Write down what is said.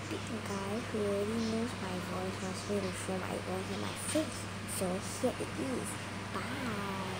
The guy who already knows my voice wants me to show my voice on my face. So here it is. Bye.